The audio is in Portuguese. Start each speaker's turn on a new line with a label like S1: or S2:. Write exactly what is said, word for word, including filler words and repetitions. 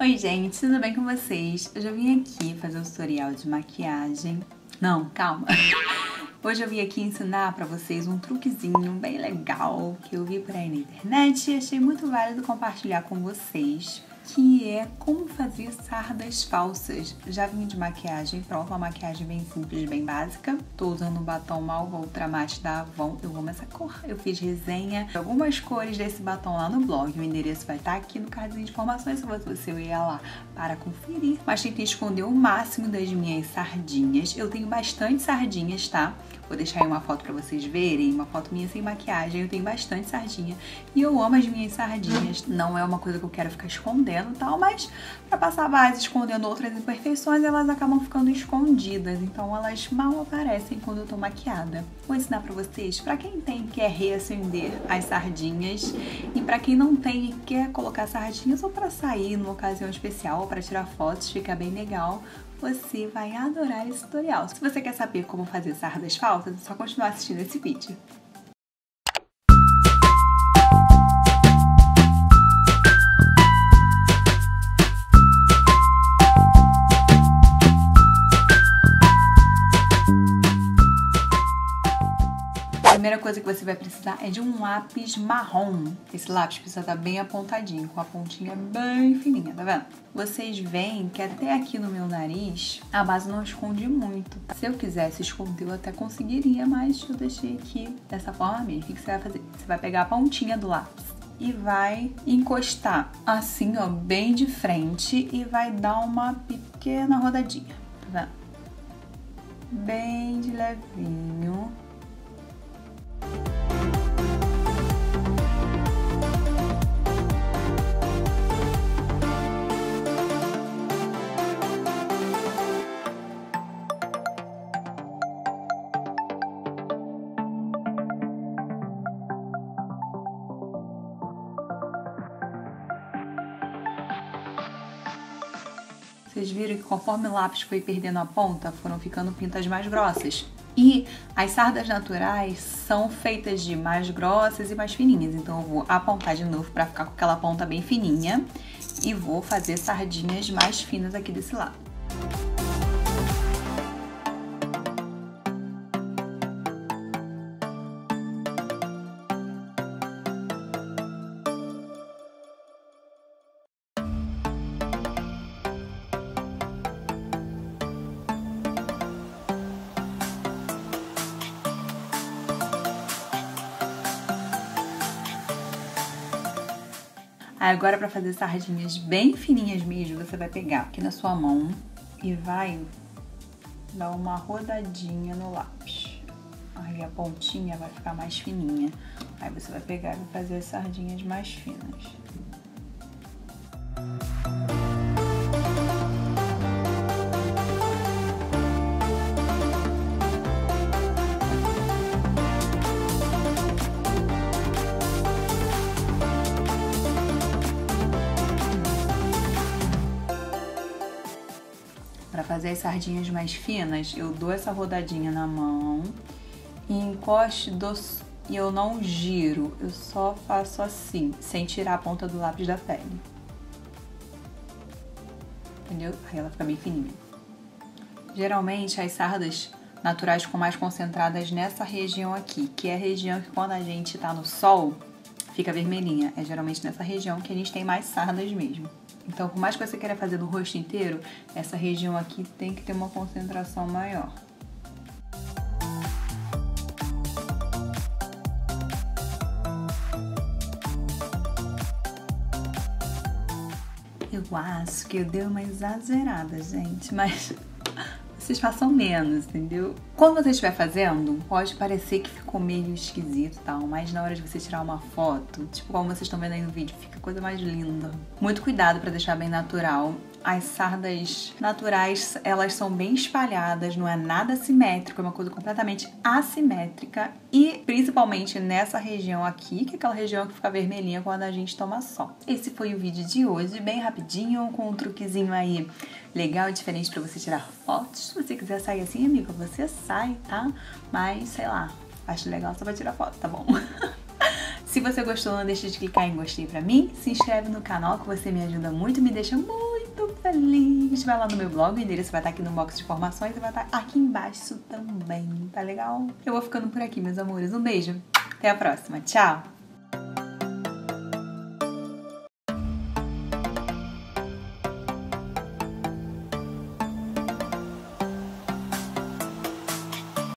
S1: Oi gente, tudo bem com vocês? Hoje eu vim aqui fazer um tutorial de maquiagem. Não, calma. Hoje eu vim aqui ensinar pra vocês um truquezinho bem legal que eu vi por aí na internet e achei muito válido compartilhar com vocês, que é como fazer sardas falsas. Já vim de maquiagem pronta, uma maquiagem bem simples, bem básica. Tô usando um batom Malva Ultra Matte da Avon. Eu amo essa cor. Eu fiz resenha de algumas cores desse batom lá no blog. O endereço vai estar aqui no cardzinho de informações se você ia lá para conferir. Mas tentei esconder o máximo das minhas sardinhas. Eu tenho bastante sardinhas, tá? Vou deixar aí uma foto pra vocês verem, uma foto minha sem maquiagem. Eu tenho bastante sardinha e eu amo as minhas sardinhas. Não é uma coisa que eu quero ficar escondendo e tal, mas pra passar a base escondendo outras imperfeições, elas acabam ficando escondidas. Então elas mal aparecem quando eu tô maquiada. Vou ensinar pra vocês, pra quem tem quer reacender as sardinhas e pra quem não tem e quer colocar sardinhas ou pra sair numa ocasião especial ou pra tirar fotos, fica bem legal. Você vai adorar esse tutorial. Se você quer saber como fazer sardas falsas, é só continuar assistindo esse vídeo. A primeira coisa que você vai precisar é de um lápis marrom. Esse lápis precisa estar bem apontadinho, com a pontinha bem fininha, tá vendo? Vocês veem que até aqui no meu nariz, a base não esconde muito, tá? Se eu quisesse esconder, eu até conseguiria, mas eu deixei aqui dessa forma mesmo. O que você vai fazer? Você vai pegar a pontinha do lápis e vai encostar assim, ó, bem de frente e vai dar uma pequena rodadinha, tá vendo? Bem de levinho. Vocês viram que conforme o lápis foi perdendo a ponta, foram ficando pintas mais grossas. E as sardas naturais são feitas de mais grossas e mais fininhas. Então eu vou apontar de novo para ficar com aquela ponta bem fininha. E vou fazer sardinhas mais finas aqui desse lado. Agora, para fazer sardinhas bem fininhas mesmo, você vai pegar aqui na sua mão e vai dar uma rodadinha no lápis. Aí a pontinha vai ficar mais fininha. Aí você vai pegar e vai fazer as sardinhas mais finas. Para fazer as sardinhas mais finas, eu dou essa rodadinha na mão e encosto do... e eu não giro, eu só faço assim, sem tirar a ponta do lápis da pele. Entendeu? Aí ela fica bem fininha. Geralmente as sardas naturais ficam mais concentradas nessa região aqui, que é a região que quando a gente tá no sol, fica vermelhinha. É geralmente nessa região que a gente tem mais sardas mesmo. Então, por mais que você queira fazer no rosto inteiro, essa região aqui tem que ter uma concentração maior. Eu acho que eu dei uma exagerada, gente, mas vocês façam menos, entendeu? Quando você estiver fazendo, pode parecer que ficou meio esquisito e tal, mas na hora de você tirar uma foto, tipo como vocês estão vendo aí no vídeo, fica a coisa mais linda. Muito cuidado pra deixar bem natural. As sardas naturais, elas são bem espalhadas, não é nada simétrico, é uma coisa completamente assimétrica. E principalmente nessa região aqui, que é aquela região que fica vermelhinha quando a gente toma sol. Esse foi o vídeo de hoje, bem rapidinho, com um truquezinho aí legal e diferente pra você tirar fotos. Se você quiser sair assim, amiga, você sai, tá? Mas, sei lá, acho legal só pra tirar foto, tá bom? Se você gostou, não deixe de clicar em gostei pra mim. Se inscreve no canal que você me ajuda muito e me deixa muito feliz. Vai lá no meu blog, o endereço vai estar aqui no box de informações e vai estar aqui embaixo também, tá legal? Eu vou ficando por aqui, meus amores. Um beijo, até a próxima, tchau!